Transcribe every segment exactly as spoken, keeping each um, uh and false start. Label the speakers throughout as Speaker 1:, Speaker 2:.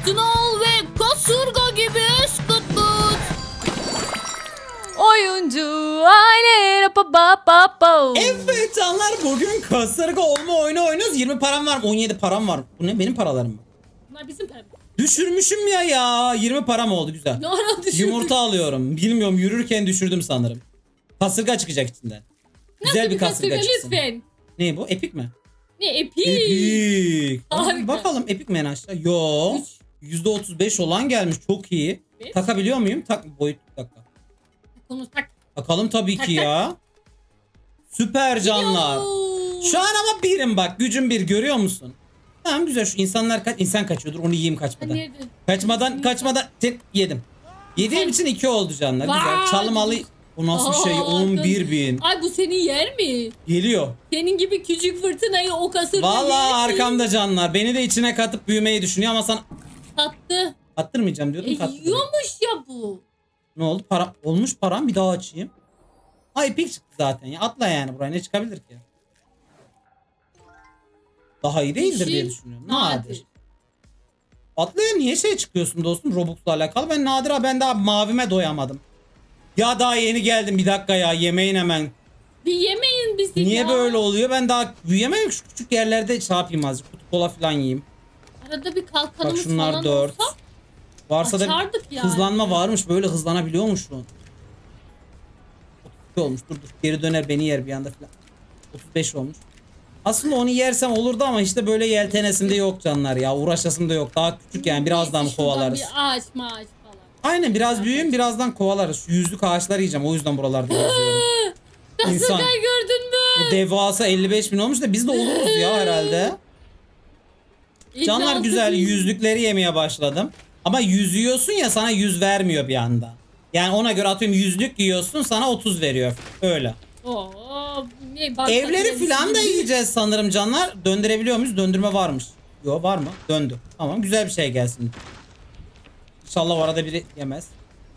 Speaker 1: Altın al ve kasırga gibi ıskıt bıt.
Speaker 2: Oyuncu aile pa pa pa pa.
Speaker 3: Evet canlar, bugün kasırga olma oyunu oynuyoruz. yirmi param var, on yedi param var. Bu ne, benim paralarım mı?
Speaker 1: Bunlar bizim paramız.
Speaker 3: Düşürmüşüm ya ya. yirmi param oldu, güzel.
Speaker 1: Ne ara düşürdün?
Speaker 3: Yumurta alıyorum. Bilmiyorum, yürürken düşürdüm sanırım. Kasırga çıkacak içinden. Güzel
Speaker 1: Nasıl
Speaker 3: bir kasırga çıksın.
Speaker 1: lütfen.
Speaker 3: Ne bu? Epik mi?
Speaker 1: Ne epik.
Speaker 3: Epik.
Speaker 1: Harika.
Speaker 3: Bakalım epik mi en aşağı? Yo.
Speaker 1: Üç.
Speaker 3: yüzde otuz beş olan gelmiş. Çok iyi.
Speaker 1: Evet.
Speaker 3: Takabiliyor muyum? Tak. Boyut bir dakika.
Speaker 1: Konu tak.
Speaker 3: Bakalım tabii
Speaker 1: Tak,
Speaker 3: ki
Speaker 1: tak.
Speaker 3: ya. Süper canlar.
Speaker 1: Yo.
Speaker 3: Şu an ama birim bak. Gücüm bir, görüyor musun? Tamam güzel, şu insanlar kaç insan kaçıyordur, onu yiyeyim kaçmadan.
Speaker 1: Nerede?
Speaker 3: Kaçmadan kaçmadan tek yedim. Yediğim için iki oldu canlar. Güzel.
Speaker 1: Vay.
Speaker 3: Çalmalı. Bu nasıl bir şey?
Speaker 1: Aa,
Speaker 3: on bir bin.
Speaker 1: Ay bu senin yer mi?
Speaker 3: Geliyor.
Speaker 1: Senin gibi küçük fırtınayı o kasırga
Speaker 3: Vallahi
Speaker 1: yer mi?
Speaker 3: arkamda canlar. Beni de içine katıp büyümeyi düşünüyor ama sana
Speaker 1: Sattı.
Speaker 3: attırmayacağım diyordum.
Speaker 1: E,
Speaker 3: kattırdım.
Speaker 1: yiyormuş ya bu.
Speaker 3: Ne oldu? Para olmuş param, bir daha açayım. Ha epik çıktı zaten ya. Atla yani, buraya ne çıkabilir ki? Daha iyi değildir diye düşünüyorum. Nadir.
Speaker 1: Nadir.
Speaker 3: Atlaya niye şey çıkıyorsun dostum Robux'la alakalı? Ben Nadir abi, ben daha mavime doyamadım. Ya daha yeni geldim, bir dakika ya, yemeğin hemen.
Speaker 1: Bir yemeyin bizi
Speaker 3: Niye
Speaker 1: ya.
Speaker 3: böyle oluyor? Ben daha büyüyemem, şu küçük yerlerde şey yapayım azıcık. Kutu kola falan yiyeyim.
Speaker 1: Arada bir
Speaker 3: Bak
Speaker 1: kalkanımız
Speaker 3: şunlar
Speaker 1: falan
Speaker 3: dört.
Speaker 1: olsa
Speaker 3: Varsa da
Speaker 1: açardık yani.
Speaker 3: hızlanma varmış, böyle hızlanabiliyormuş şu. otuz iki olmuş, dur dur geri döner beni yer bir anda falan. otuz beş olmuş. Aslında onu yersem olurdu ama işte böyle yeltenesimde yok canlar ya, uğraşasım da yok. Daha küçük yani, birazdan
Speaker 1: Neyse,
Speaker 3: kovalarız.
Speaker 1: şuradan bir ağaç maaç falan.
Speaker 3: Aynen, biraz büyüyün, birazdan kovalarız. Şu yüzlük ağaçları yiyeceğim, o yüzden buralarda geziyorum. İnsan.
Speaker 1: Kasırgayı gördün mü?
Speaker 3: Bu devasa elli beş bin olmuş da biz de oluruz ya herhalde. Canlar
Speaker 1: elli altı
Speaker 3: güzel,
Speaker 1: bin.
Speaker 3: yüzlükleri yemeye başladım. Ama yüz yiyorsun ya, sana yüz vermiyor bir anda. Yani ona göre atıyorum, yüzlük yiyorsun sana otuz veriyor. Öyle.
Speaker 1: Oo, ne, bak,
Speaker 3: Evleri
Speaker 1: bak,
Speaker 3: filan da
Speaker 1: şimdi-
Speaker 3: yiyeceğiz sanırım canlar. Döndürebiliyor muyuz? Döndürme varmış. Yo, var mı? Döndü. Tamam, güzel bir şey gelsin. İnşallah o arada biri yemez.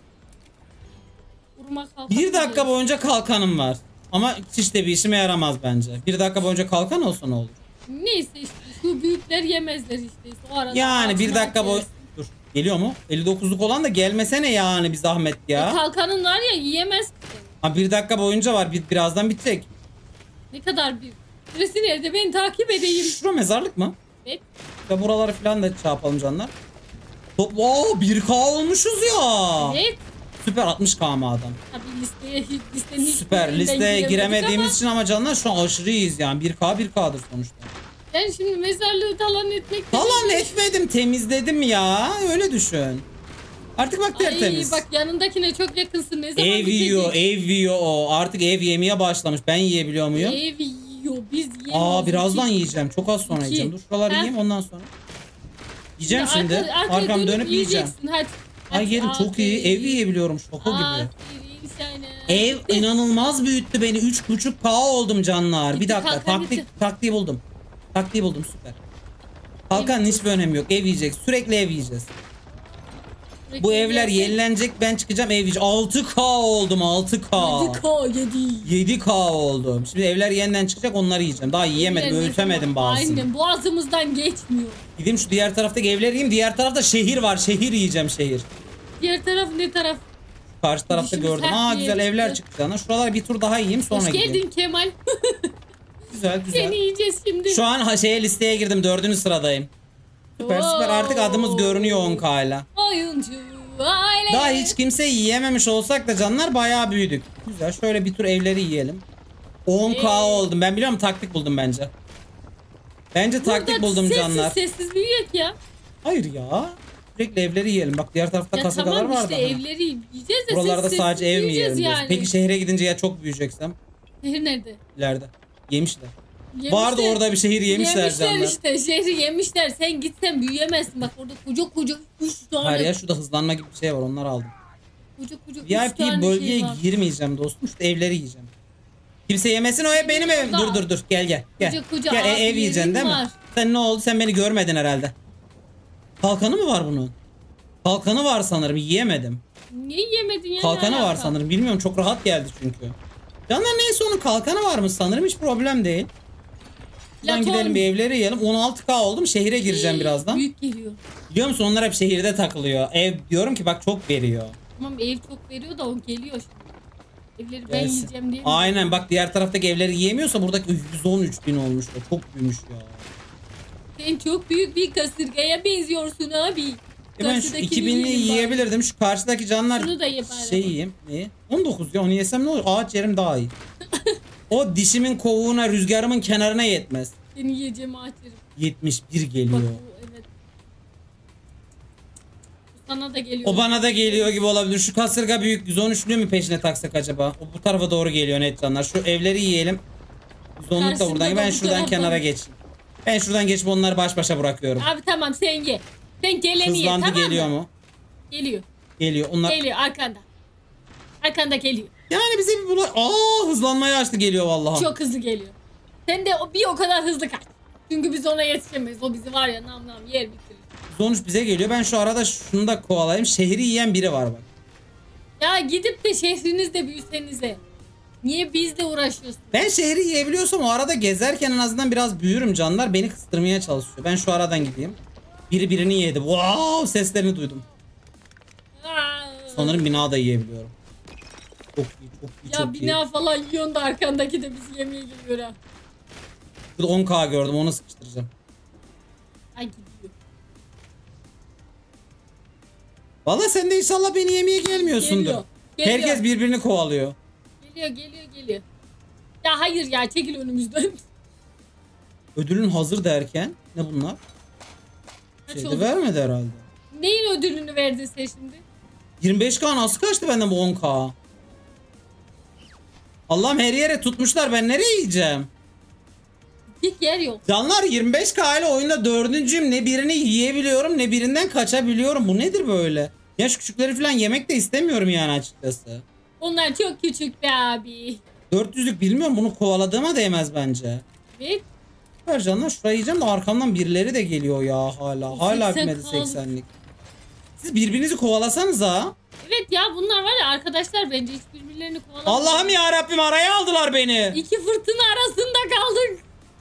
Speaker 1: Vurma kalkan
Speaker 3: Bir dakika
Speaker 1: diyor.
Speaker 3: boyunca kalkanım var. Ama hiç de bir işime yaramaz bence. Bir dakika boyunca kalkan olsa ne olur?
Speaker 1: Neyse işte şu büyükler yemezler işte. O arada
Speaker 3: Yani
Speaker 1: ağaç
Speaker 3: bir
Speaker 1: maaç
Speaker 3: dakika boy...
Speaker 1: yersin.
Speaker 3: Dur. Geliyor mu? elli dokuzluk olan da gelmesene yani, bir zahmet
Speaker 1: E,
Speaker 3: ya.
Speaker 1: kalkanın var ya yiyemez.
Speaker 3: Ha, bir dakika boyunca var. Bir, birazdan bitecek.
Speaker 1: Ne kadar büyük. Süresi nerede? Beni takip edeyim.
Speaker 3: Şura mezarlık mı?
Speaker 1: Evet.
Speaker 3: Ya buraları falan da şey yapalım canlar. Top, wow, bir K olmuşuz ya.
Speaker 1: Evet.
Speaker 3: Süper, altmış K mı adam?
Speaker 1: Tabii listeye listenin hiç
Speaker 3: Süper,
Speaker 1: birinden
Speaker 3: listeye
Speaker 1: giremedik
Speaker 3: giremediğimiz
Speaker 1: ama
Speaker 3: için ama canlar şu an aşırı iyiyiz yani. bir K bir K'dır sonuçta.
Speaker 1: ben şimdi mezarlığı talan etmek
Speaker 3: Talan etmedim, temizledim ya. Öyle düşün. Artık bak tertemiz.
Speaker 1: Ay bak yanındakine çok yakınsın. Ne zaman
Speaker 3: Ev yiyor,
Speaker 1: bitecek?
Speaker 3: ev yiyor o. Artık ev yemeye başlamış. Ben yiyebiliyor muyum?
Speaker 1: Ev yiyor. Biz yiyemeyiz.
Speaker 3: Aa, birazdan yiyeceğim. Çok az sonra
Speaker 1: İki.
Speaker 3: yiyeceğim. Dur şuraları
Speaker 1: Ha?
Speaker 3: yiyeyim, ondan sonra. Yiyeceğim
Speaker 1: Arka-
Speaker 3: şimdi.
Speaker 1: arkaya
Speaker 3: Arkam dönüp yiyeceğim.
Speaker 1: yiyeceksin, Hadi.
Speaker 3: Ay
Speaker 1: Hadi,
Speaker 3: yerim, çok iyi.
Speaker 1: aferin.
Speaker 3: Ev yiyebiliyorum. Şaka gibi.
Speaker 1: Aferin sana.
Speaker 3: Ev inanılmaz büyüttü beni. üç buçuk K oldum canlar. Bir
Speaker 1: Gitti,
Speaker 3: dakika.
Speaker 1: kalkan
Speaker 3: Taktik,
Speaker 1: gitti.
Speaker 3: taktiği buldum. Taktiği buldum, süper. Kalkanın hiçbir önemi yok. Ev yiyecek. Sürekli ev yiyeceğiz. Bu evler yenilenecek, ben çıkacağım, ev yiyeceğim. altı K oldum, altı K.
Speaker 1: yedi K yedi.
Speaker 3: yedi K oldum. Şimdi evler yeniden çıkacak, onları yiyeceğim. Daha yiyemedim,
Speaker 1: Aynen,
Speaker 3: öğütemedim bazısını.
Speaker 1: Aynen, boğazımızdan geçmiyor.
Speaker 3: Gideyim şu diğer taraftaki evleri yiyeyim. Diğer tarafta şehir var. Şehir yiyeceğim, şehir.
Speaker 1: Diğer taraf ne taraf?
Speaker 3: Karşı tarafta
Speaker 1: Gidişimiz
Speaker 3: gördüm.
Speaker 1: her
Speaker 3: Aa,
Speaker 1: bir
Speaker 3: güzel
Speaker 1: yere
Speaker 3: evler
Speaker 1: çıktı.
Speaker 3: çıktı ana. Şuralar bir tur daha yiyeyim, sonra
Speaker 1: Hoş
Speaker 3: gideyim.
Speaker 1: geldin Kemal.
Speaker 3: Güzel güzel.
Speaker 1: Seni yiyeceğiz şimdi.
Speaker 3: Şu an ha, şeye listeye girdim. Dördüncü sıradayım. Süper süper. Artık adımız görünüyor on K ile.
Speaker 1: Oyuncu aile.
Speaker 3: Daha hiç kimse yiyememiş olsak da canlar bayağı büyüdük. Güzel. Şöyle bir tur evleri yiyelim. on K
Speaker 1: Ee?
Speaker 3: oldum. Ben biliyorum, taktik buldum bence. Bence taktik
Speaker 1: Burada
Speaker 3: buldum
Speaker 1: sessiz,
Speaker 3: canlar.
Speaker 1: Sessiz büyüyek ya.
Speaker 3: Hayır ya. Sürekli evleri yiyelim. Bak diğer tarafta
Speaker 1: Ya
Speaker 3: kasırgalar
Speaker 1: tamam
Speaker 3: vardı.
Speaker 1: işte
Speaker 3: Ha.
Speaker 1: evleri yiyeceğiz de
Speaker 3: Buralarda
Speaker 1: sessiz
Speaker 3: sadece ev mi
Speaker 1: büyüyeceğiz
Speaker 3: yiyelim diyorsun.
Speaker 1: yani.
Speaker 3: Peki şehre gidince ya çok büyüyeceksem?
Speaker 1: Şehir nerede?
Speaker 3: İleride. Yemişler.
Speaker 1: Yemişler.
Speaker 3: Vardı orada bir şehir, yemişler,
Speaker 1: Yemişler
Speaker 3: canlar.
Speaker 1: işte, şehri yemişler. Sen gitsen büyüyemezsin. Bak orada koca koca üç tane.
Speaker 3: Hayır ya, şurada hızlanma gibi bir şey var, onları aldım.
Speaker 1: Koca koca üç
Speaker 3: V I
Speaker 1: tane
Speaker 3: P bölgeye
Speaker 1: şey var.
Speaker 3: girmeyeceğim dostum. Şu evleri yiyeceğim. Kimse yemesin, o ev benim evim. Dur dur dur, gel gel. Gel,
Speaker 1: Koca koca
Speaker 3: gel e, ev
Speaker 1: abi
Speaker 3: yiyeceksin
Speaker 1: yerin
Speaker 3: değil mi?
Speaker 1: var.
Speaker 3: Sen ne oldu, sen beni görmedin herhalde. Kalkanı mı var bunun? Kalkanı var sanırım, yiyemedim.
Speaker 1: Niye yemedin ya?
Speaker 3: Kalkanı
Speaker 1: Ne
Speaker 3: var
Speaker 1: alaka?
Speaker 3: sanırım, bilmiyorum, çok rahat geldi çünkü. Canlar neyse, onun kalkanı varmış sanırım, hiç problem değil. Buradan
Speaker 1: Platon.
Speaker 3: gidelim bir evleri yiyelim. on altı K oldum. Şehire gireceğim birazdan.
Speaker 1: Büyük geliyor.
Speaker 3: Biliyor musun onlar hep şehirde takılıyor. Ev diyorum ki bak çok veriyor.
Speaker 1: Tamam ev çok veriyor da o geliyor şimdi. Evleri ben
Speaker 3: Gelsin.
Speaker 1: yiyeceğim diye. mi?
Speaker 3: Aynen bak diğer taraftaki evleri yiyemiyorsa buradaki yüz on üç bin olmuş. O çok büyümüş ya.
Speaker 1: Sen çok büyük bir kasırgaya benziyorsun abi.
Speaker 3: E ben şu
Speaker 1: Karşıdakini
Speaker 3: iki binli
Speaker 1: yiyelim bari.
Speaker 3: yiyebilirdim. Şu karşıdaki canlar
Speaker 1: Şunu da ye bari.
Speaker 3: şey yiyeyim. Ne? on dokuz ya onu yesem ne olur? Ağaç yerim daha iyi. O dişimin kovuğuna rüzgarımın kenarına yetmez.
Speaker 1: Seni yiyeceğim ağaçlarım.
Speaker 3: yetmiş bir
Speaker 1: Bak
Speaker 3: geliyor.
Speaker 1: bu evet. Bu sana da geliyor.
Speaker 3: O bana da geliyor gibi olabilir. Şu kasırga büyük yüz on üçlü mü peşine taksak acaba? O bu tarafa doğru geliyor net canlar. Şu evleri yiyelim. yüz onluk da
Speaker 1: Karşında
Speaker 3: buradan.
Speaker 1: da
Speaker 3: Ben
Speaker 1: bu
Speaker 3: şuradan
Speaker 1: taraftan.
Speaker 3: kenara geçeyim. Ben şuradan geçip onları baş başa bırakıyorum.
Speaker 1: Abi tamam sen ye. Sen geleni ye
Speaker 3: Hızlandı
Speaker 1: tamam
Speaker 3: geliyor
Speaker 1: mı?
Speaker 3: mu?
Speaker 1: Geliyor.
Speaker 3: Geliyor. Onlar
Speaker 1: Geliyor arkanda. Arkanda geliyor.
Speaker 3: yani bize bir bulay. Aa hızlanmayı açtı geliyor vallahi.
Speaker 1: Çok hızlı geliyor. Sen de o- bir o kadar hızlı kaç. Çünkü biz ona yetişemeyiz. O bizi var ya nam nam yer bitirir.
Speaker 3: yüz on üç bize geliyor. Ben şu arada şunu da kovalayayım. Şehri yiyen biri var bak.
Speaker 1: Ya gidip de şehrinizde büyüsenize. Niye bizle uğraşıyorsun?
Speaker 3: Ben şehri yiyebiliyorsam o arada gezerken en azından biraz büyürüm canlar. Beni kıstırmaya çalışıyor. Ben şu aradan gideyim. Biri birini yedi. Wow seslerini duydum.
Speaker 1: Aa,
Speaker 3: Sanırım bina da yiyebiliyorum. Çok iyi çok iyi
Speaker 1: ya
Speaker 3: çok iyi.
Speaker 1: bina falan yiyorsun da arkandaki de bizi yemeye geliyor ha.
Speaker 3: Burada on K gördüm onu sıkıştıracağım.
Speaker 1: Ay gidiyor.
Speaker 3: Valla sen de inşallah beni yemeye gelmiyorsundur.
Speaker 1: Geliyor, geliyor.
Speaker 3: Herkes birbirini kovalıyor.
Speaker 1: Geliyor geliyor geliyor. Ya hayır ya çekil önümüzden.
Speaker 3: Ödülün hazır derken ne bunlar?
Speaker 1: Kaç
Speaker 3: Şeyde
Speaker 1: oldu?
Speaker 3: vermedi herhalde.
Speaker 1: Neyin ödülünü verdin sen şimdi?
Speaker 3: yirmi beş K nasıl kaçtı benden bu on K? Allah'ım her yere tutmuşlar ben nereye yiyeceğim?
Speaker 1: Hiç yer yok.
Speaker 3: Canlar yirmi beş K ile oyunda dördüncüyüm. Ne birini yiyebiliyorum ne birinden kaçabiliyorum. Bu nedir böyle? Yaş küçükleri falan yemek de istemiyorum yani açıkçası.
Speaker 1: Onlar çok küçük be abi.
Speaker 3: dört yüzlük bilmiyorum bunu kovaladığıma değmez bence.
Speaker 1: Evet.
Speaker 3: Ver canlar şurayı yiyeceğim de arkamdan birileri de geliyor ya hala. Hala
Speaker 1: seksen
Speaker 3: bitmedi
Speaker 1: kaldı.
Speaker 3: seksenlik. Siz birbirinizi kovalasanız ha.
Speaker 1: Evet ya bunlar var ya arkadaşlar bence hiç birbirlerini kovalamıyor.
Speaker 3: Allah'ım ya Rabbim araya aldılar beni.
Speaker 1: İki fırtına arasında kaldık.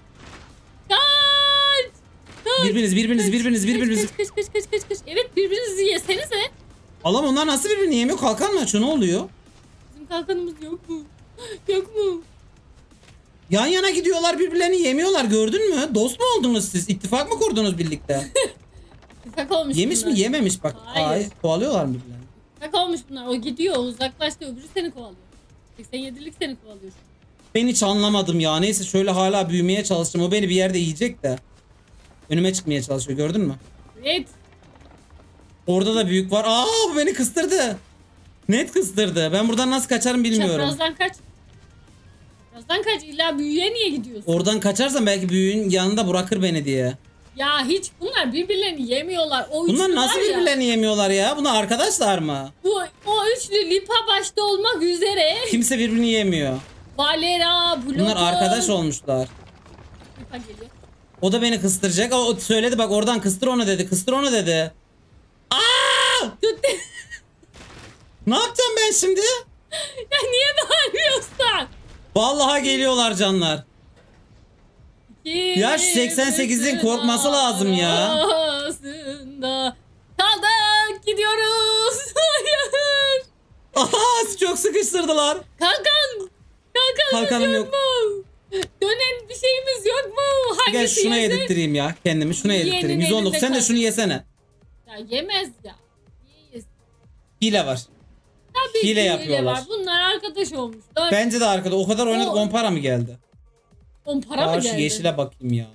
Speaker 1: Kaç! Kaç!
Speaker 3: Birbiriniz birbiriniz birbiriniz birbiriniz.
Speaker 1: Kaç kaç kaç kaç kaç kaç. Evet birbirinizi yesenize.
Speaker 3: Allah'ım onlar nasıl birbirini yemiyor? Kalkan mı açıyor ne oluyor?
Speaker 1: Bizim kalkanımız yok mu? Yok mu?
Speaker 3: Yan yana gidiyorlar birbirlerini yemiyorlar gördün mü? Dost mu oldunuz siz? İttifak mı kurdunuz birlikte?
Speaker 1: Tüfek olmuş
Speaker 3: Yemiş
Speaker 1: bunlar.
Speaker 3: mi yememiş bak.
Speaker 1: Hayır.
Speaker 3: Ay, kovalıyorlar mı birbirlerini?
Speaker 1: Tüfek olmuş bunlar. O gidiyor uzaklaştı öbürü seni kovalıyor. seksen yedilik seni kovalıyor.
Speaker 3: Ben hiç anlamadım ya. Neyse şöyle hala büyümeye çalıştım. O beni bir yerde yiyecek de. Önüme çıkmaya çalışıyor gördün mü?
Speaker 1: Evet.
Speaker 3: Orada da büyük var. Aa bu beni kıstırdı. Net kıstırdı. Ben buradan nasıl kaçarım bilmiyorum.
Speaker 1: Çaprazdan kaç. Çaprazdan kaç. İlla büyüye niye gidiyorsun?
Speaker 3: Oradan kaçarsam belki büyüğün yanında bırakır beni diye.
Speaker 1: Ya hiç bunlar birbirlerini yemiyorlar. O
Speaker 3: Bunlar
Speaker 1: üçlü
Speaker 3: nasıl
Speaker 1: var ya,
Speaker 3: birbirlerini yemiyorlar ya? Bunlar arkadaşlar mı?
Speaker 1: Bu, o üçlü Lipa başta olmak üzere.
Speaker 3: Kimse birbirini yemiyor.
Speaker 1: Valera, Pluto.
Speaker 3: Bunlar arkadaş olmuşlar.
Speaker 1: Lipa geliyor.
Speaker 3: O da beni kıstıracak. O, o söyledi bak oradan kıstır onu dedi. Kıstır onu dedi. Aa!
Speaker 1: Tut.
Speaker 3: Ne yapacağım ben şimdi?
Speaker 1: Ya niye bağırıyorsun?
Speaker 3: Vallahi geliyorlar canlar. Ya şu seksen sekizin korkması lazım ya.
Speaker 1: Arasında kaldık gidiyoruz. Hayır.
Speaker 3: Aha çok sıkıştırdılar.
Speaker 1: Kalkan. Kalkanımız
Speaker 3: Kalkanım
Speaker 1: yok,
Speaker 3: yok.
Speaker 1: mu? Dönen bir şeyimiz yok mu?
Speaker 3: Gel
Speaker 1: Hangisi
Speaker 3: şuna
Speaker 1: yesek?
Speaker 3: yedirttireyim ya. Kendimi şuna
Speaker 1: Yeğenin
Speaker 3: yedirttireyim. yüz on dokuz
Speaker 1: elinde
Speaker 3: sen de
Speaker 1: kalsın.
Speaker 3: şunu yesene.
Speaker 1: Ya yemez ya. Niye yesin?
Speaker 3: Hile var.
Speaker 1: Tabii
Speaker 3: Hile
Speaker 1: ki
Speaker 3: yapıyorlar.
Speaker 1: var. Bunlar arkadaş olmuşlar.
Speaker 3: Bence de arkada o kadar oynadık
Speaker 1: O-
Speaker 3: on para mı geldi?
Speaker 1: On para
Speaker 3: Aa,
Speaker 1: mı
Speaker 3: şu
Speaker 1: geldi?
Speaker 3: yeşile bakayım ya.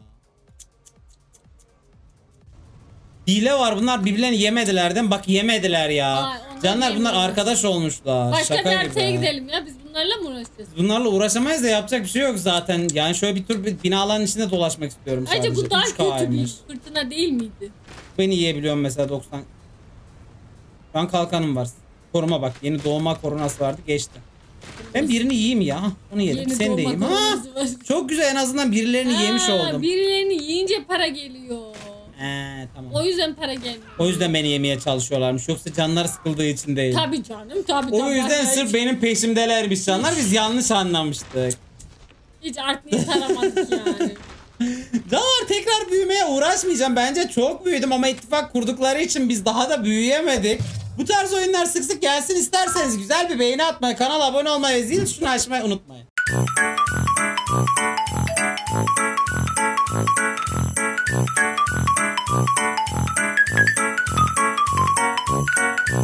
Speaker 3: Hile var bunlar birbirlerini yemediler değil mi? Bak yemediler ya.
Speaker 1: Ay, onlar
Speaker 3: Canlar bunlar
Speaker 1: yemiyorlar.
Speaker 3: arkadaş olmuşlar.
Speaker 1: Başka
Speaker 3: Şaka
Speaker 1: bir haritaya
Speaker 3: gibi.
Speaker 1: gidelim ya. Biz bunlarla mı uğraşacağız?
Speaker 3: Bunlarla uğraşamayız da yapacak bir şey yok zaten. Yani şöyle bir tur bir binaların içinde dolaşmak istiyorum sadece.
Speaker 1: Ayrıca bu daha
Speaker 3: üç
Speaker 1: kötü
Speaker 3: K'ymış.
Speaker 1: bir fırtına değil miydi?
Speaker 3: Beni yiyebiliyorum mesela doksan. Şu an kalkanım var. Koruma bak. Yeni doğma koronası vardı geçti. Ben birini yiyeyim ya. Hah, onu yedim.
Speaker 1: Yeni
Speaker 3: Sen de
Speaker 1: doğma
Speaker 3: yiyeyim. Ha,
Speaker 1: koronası var.
Speaker 3: çok güzel en azından birilerini yemiş
Speaker 1: Aa,
Speaker 3: oldum.
Speaker 1: Birilerini yiyince para geliyor.
Speaker 3: Ee, tamam.
Speaker 1: O yüzden para gelmiyor.
Speaker 3: O yüzden beni yemeye çalışıyorlarmış. Yoksa canlar sıkıldığı için değil.
Speaker 1: Tabii canım tabii.
Speaker 3: O
Speaker 1: tabii.
Speaker 3: yüzden
Speaker 1: Hiç-
Speaker 3: sırf benim peşimdelermiş canlar. Biz yanlış anlamıştık.
Speaker 1: Hiç art niyet aramadık yani.
Speaker 3: Canavar tekrar büyümeye uğraşmayacağım. Bence çok büyüdüm ama ittifak kurdukları için biz daha da büyüyemedik. Bu tarz oyunlar sık sık gelsin isterseniz güzel bir beğeni atmayı, kanala abone olmayı ve zil tuşunu açmayı unutmayın.